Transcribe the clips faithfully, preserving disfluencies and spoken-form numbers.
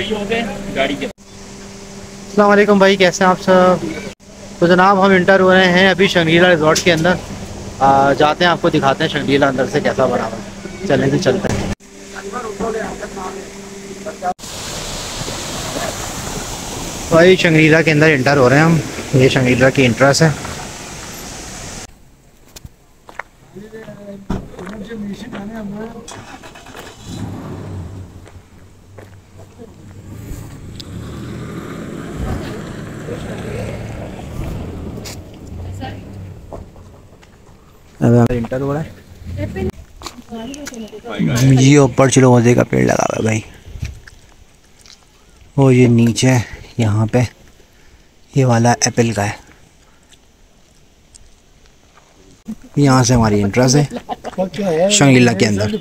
गाड़ी के। अस्सलाम वालेकुम भाई, कैसे हैं आप सब? तो जनाब हम इंटर हो रहे हैं अभी शंग्रीला रिजॉर्ट के अंदर। आ, जाते हैं, आपको दिखाते हैं शंग्रीला अंदर से कैसा बना हुआ है। चलें जी, चलते हैं। भाई शंग्रीला के अंदर इंटर हो रहे हैं हम। ये शंग्रीला की एंट्रेंस है। इंटर हो रहा है। ये ऊपर चिलगोजे का पेड़ लगा हुआ है भाई। वो ये नीचे यहाँ पे ये वाला एप्पल का है। यहाँ से हमारी एंट्रेंस है शंग्रीला के अंदर।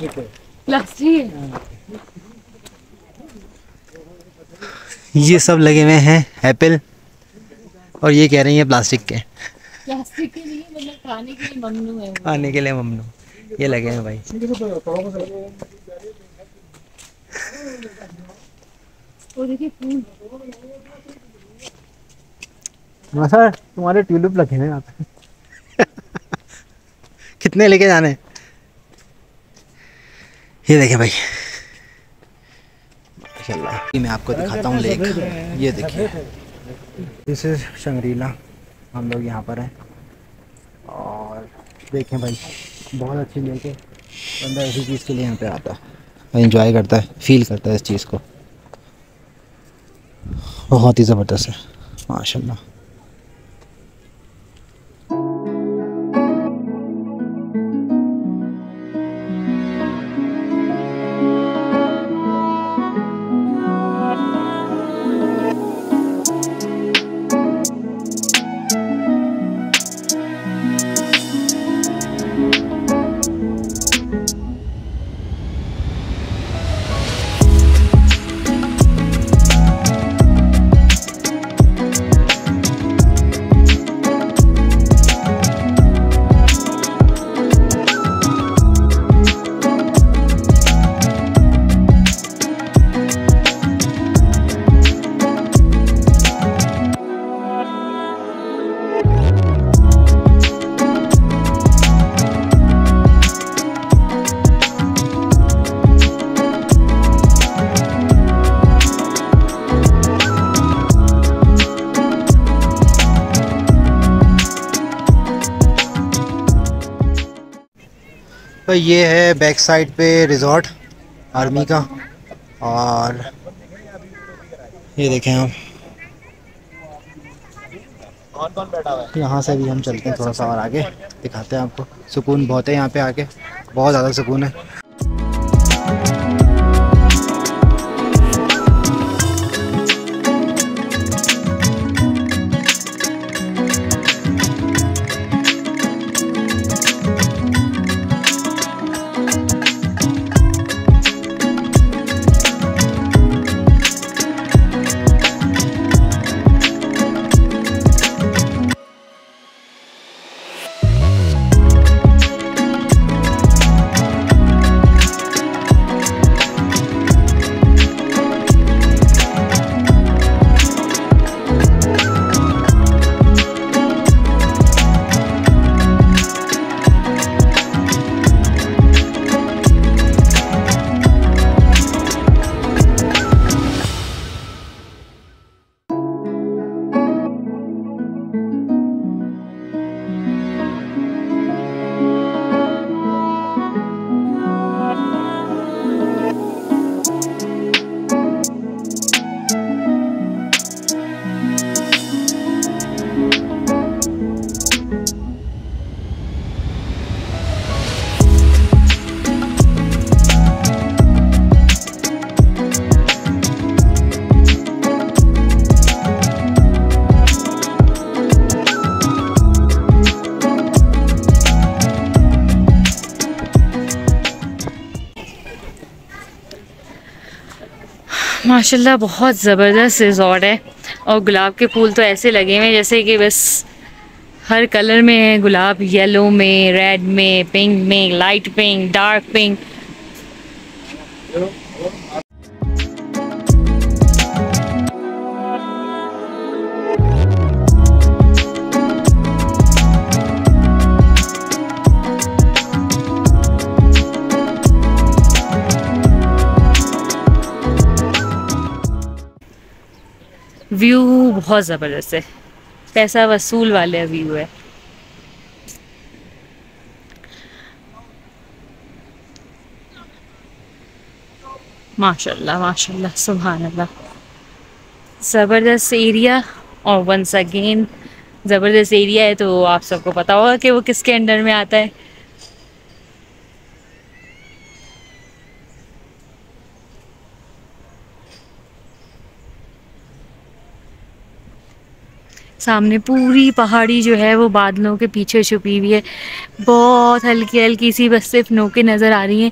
ये सब लगे हुए हैं एप्पल, और ये कह रही है प्लास्टिक के। प्लास्टिक के नहीं, मतलब खाने के लिए ममनू है। खाने के लिए ममनू ये लगे हैं भाई। और देखिए फूल। सर तुम्हारे ट्यूलिप लगे हैं यहाँ पे। कितने लेके जाने? ये देखें भाई, माशाल्लाह। मैं आपको दिखाता हूँ लेक। ये देखिए, दिस इज शंग्रीला। हम लोग यहाँ पर हैं और देखें भाई, बहुत अच्छी लेक है। बंदा ऐसी चीज़ के लिए यहाँ पे आता है, एंजॉय करता है, फील करता है इस चीज़ को। बहुत ही ज़बरदस्त है माशाल्लाह। तो ये है बैक साइड पे रिजॉर्ट आर्मी का, और ये देखें आप, यहाँ से भी हम चलते हैं थोड़ा सा और आगे, दिखाते हैं आपको। सुकून बहुत है यहाँ पे आके, बहुत ज़्यादा सुकून है। माशाल्लाह बहुत ज़बरदस्त रिजॉर्ट है। और गुलाब के फूल तो ऐसे लगे हुए हैं जैसे कि बस हर कलर में है गुलाब। येलो में, रेड में, पिंक में, light pink, dark pink. View बहुत ज़बरदस्त है, पैसा वसूल वाले व्यू है। माशाल्लाह माशाल्लाह सुभान अल्लाह, ज़बरदस्त एरिया। और वंस अगेन ज़बरदस्त एरिया है तो आप सबको पता होगा कि वो किसके अंडर में आता है। सामने पूरी पहाड़ी जो है वो बादलों के पीछे छुपी हुई है, बहुत हल्की हल्की सी बस सिर्फ नोकें नज़र आ रही हैं।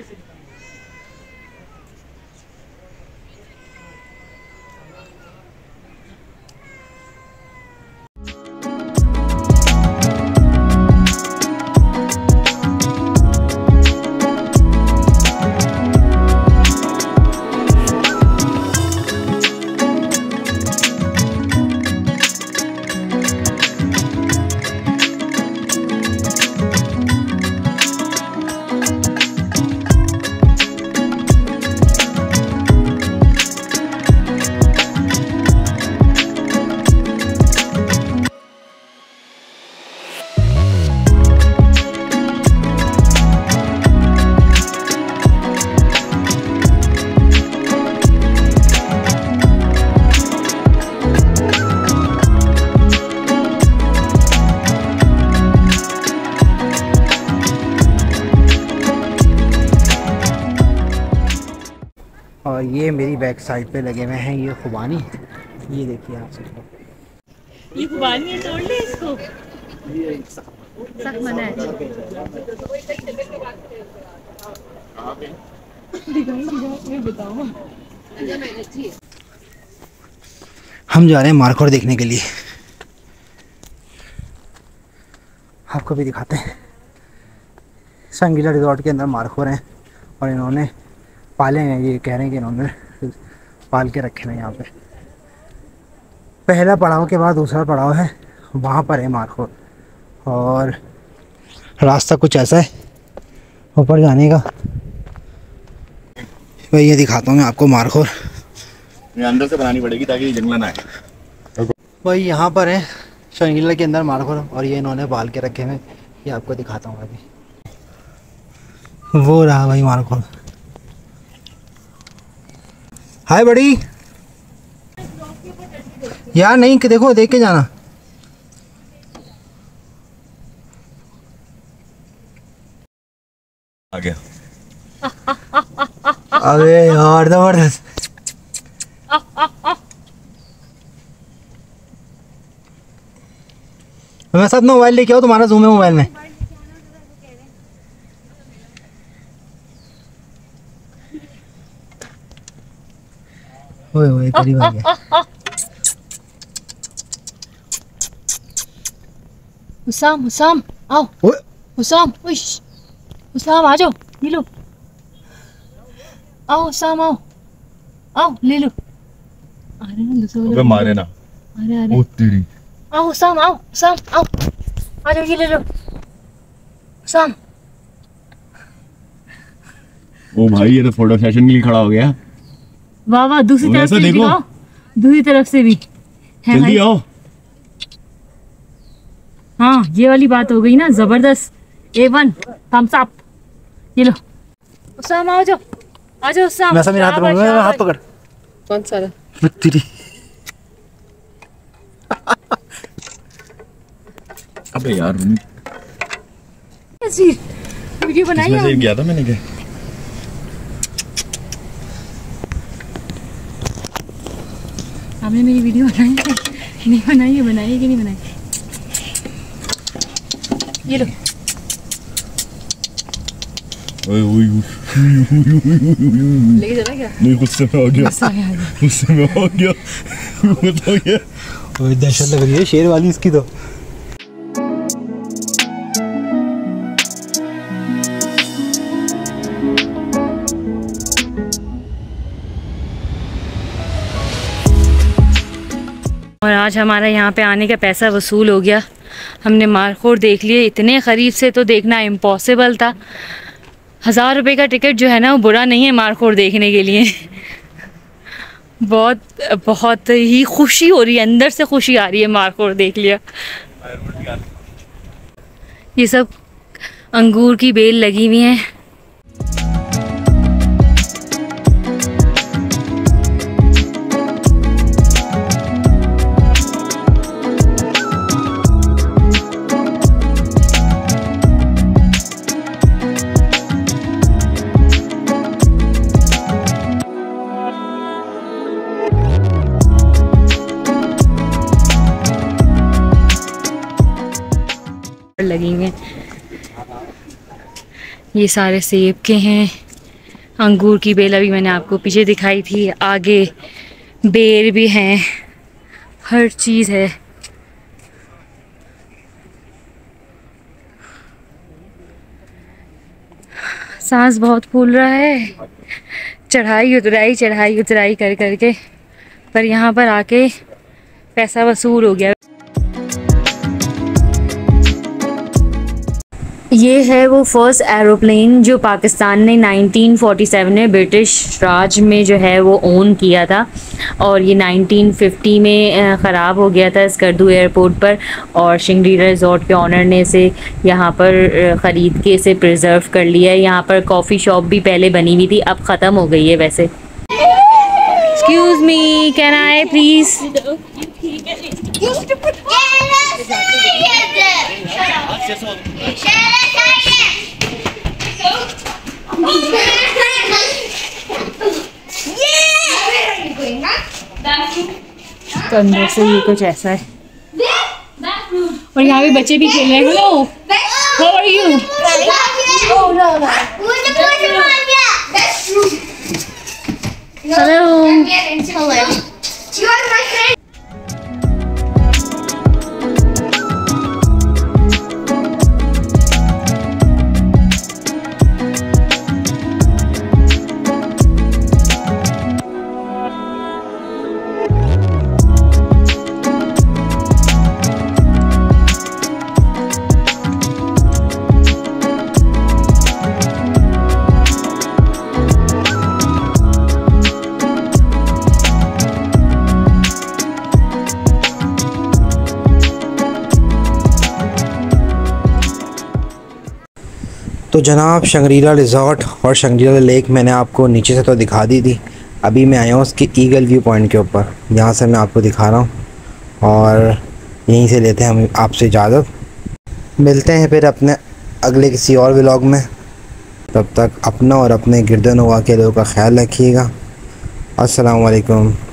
और ये मेरी बैक साइड पे लगे हुए हैं ये खुबानी, ये देखिए आप सबको, ये खुबानी है, तोड़ ले इसको, सख्त मना है। हम जा रहे हैं मारखोर देखने के लिए, आपको भी दिखाते हैं। संगीला रिजॉर्ट के अंदर मारखोर हैं और इन्होंने पाले हैं, ये कह रहे हैं कि इन्होंने पाल के रखे हैं यहाँ पे। पहला पड़ाव के बाद दूसरा पड़ाव है, वहाँ पर है मारखोर। और रास्ता कुछ ऐसा है ऊपर जाने का, भाई ये दिखाता हूँ मैं आपको मारखोर। ये अंदर से बनानी पड़ेगी ताकि जंगला ना आए। भाई यहाँ पर है शंगीला के अंदर मारखोर, और ये इन्होंने पाल के रखे हैं, ये आपको दिखाता हूँ अभी। वो रहा भाई मारखोर। हाय बड़ी यार, नहीं कि देखो देख के जाना। आ गया। अबे यार जबरदस्त। मैं साथ मोबाइल लेके आओ, तुम्हारा जूम है मोबाइल में। ओए ओए करीब आ गया। हुसाम हुसाम आओ, ओए हुसाम उश हुसाम आ जाओ, ले लो। आओ हुसाम आओ, आओ ले लो। आ रहे हैं दूसरे वाले, अबे मारे ना। आ रहे आ रहे। ओ तेरी। आओ हुसाम आओ, हुसाम आओ, आ जाओ, ये ले लो हुसाम। ओ भाई ये तो फोटो सेशन के लिए खड़ा हो गया। वाह वाह, दूसरी तरफ वैसा से भी देखो। दिखाओ, दूसरी तरफ से भी है जल्दी भाई। आओ। हाँ ये वाली बात हो गई ना, जबरदस्त, ए वन थम्स अप। ये लो हुसाम आओ, जाओ आ जाओ हुसाम। मैं मेरा हाथ पकड़, मेरा हाथ पकड़। कौन सा तेरी। अबे यार वीडियो बनाई इसमें से है गया था मैंने क्या। आपने मेरी वीडियो बनाई है नहीं बनाई है, बनाई है कि नहीं बनाई। ये लो ओए ओए लेके चला क्या? नहीं गुस्से में हो गया, गुस्सा आ गया। गुस्से में हो गया। बताओ ये ओए दहशत लग रही है शेर वाली इसकी तो। और आज हमारा यहाँ पे आने का पैसा वसूल हो गया। हमने मारखोर देख लिए, इतने करीब से तो देखना इम्पॉसिबल था। हज़ार रुपए का टिकट जो है ना वो बुरा नहीं है मारखोर देखने के लिए। बहुत बहुत ही खुशी हो रही है, अंदर से खुशी आ रही है। मार्कोर देख लिया। ये सब अंगूर की बेल लगी हुई हैं। लगी हुई हैं। ये सारे सेब के हैं। अंगूर की बेल अभी मैंने आपको पीछे दिखाई थी। आगे बेर भी हैं, हर चीज़ है। सांस बहुत फूल रहा है। चढ़ाई उतराई चढ़ाई उतराई कर करके, पर यहाँ पर आके पैसा वसूल हो गया। ये है वो फर्स्ट एरोप्लेन जो पाकिस्तान ने नाइनटीन फोर्टी सेवन में ब्रिटिश राज में जो है वो ओन किया था, और ये नाइनटीन फिफ्टी में ख़राब हो गया था स्कर्दू एयरपोर्ट पर, और शंग्रीला रिजॉर्ट के ऑनर ने इसे यहाँ पर ख़रीद के इसे प्रिजर्व कर लिया है। यहाँ पर कॉफ़ी शॉप भी पहले बनी हुई थी, अब ख़त्म हो गई है वैसे। Excuse me, can I please? तो अंदर से ये कुछ ऐसा है, और यहाँ पे बच्चे भी खेल रहे हैं। Hello, how are you? Hello. तो जनाब शंग्रीला रिज़ॉर्ट और शंग्रीला लेक मैंने आपको नीचे से तो दिखा दी थी। अभी मैं आया हूँ उसके ईगल व्यू पॉइंट के ऊपर, यहाँ से मैं आपको दिखा रहा हूँ, और यहीं से लेते हैं हम आपसे इजाज़त। मिलते हैं फिर अपने अगले किसी और व्लॉग में। तब तक अपना और अपने गिरदनवा के लोगों का ख्याल रखिएगा। अस्सलाम वालेकुम।